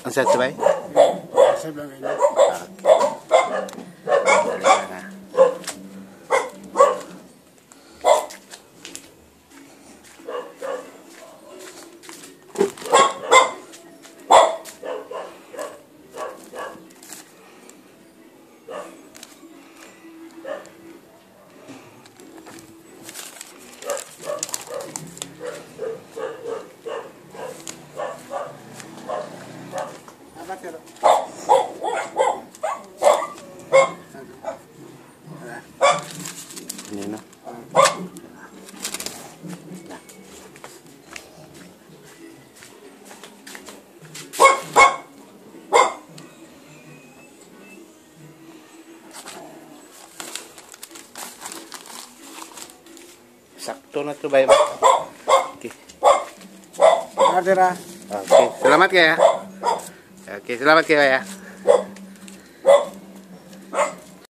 satu bay? Saya bilang ini. Dari sana. Ini no. Nah. Sakto na to, bay. Oke. Ada. Oke, selamat ya. Oke, selamat ya.